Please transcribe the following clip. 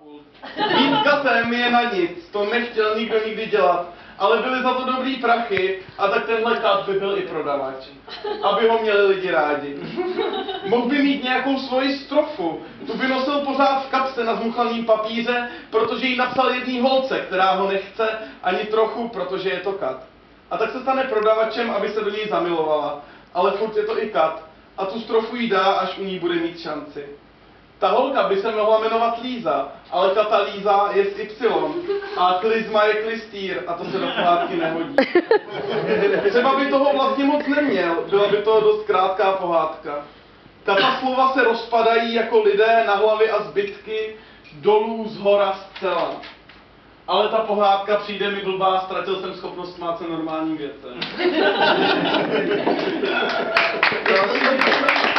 pult. Být katem je na nic, to nechtěl nikdo nikdy dělat, ale byly za to dobrý prachy a tak tenhle kat by byl i prodavač, aby ho měli lidi rádi. Mohl by mít nějakou svoji strofu, tu by nosil pořád v kapse na zmuchaném papíře, protože jí napsal jedný holce, která ho nechce ani trochu, protože je to kat. A tak se stane prodavačem, aby se do něj zamilovala, ale furt je to i kat a tu strofu jí dá, až u ní bude mít šanci. Ta holka by se mohla jmenovat Líza, ale kata Líza je s Y a klizma je klistýr a to se do pohádky nehodí. Třeba by toho vlastně moc neměl, byla by to dost krátká pohádka. Kata slova se rozpadají jako lidé na hlavy a zbytky dolů z hora zcela. Ale ta pohádka přijde mi blbá, ztratil jsem schopnost smát se normálním věcem.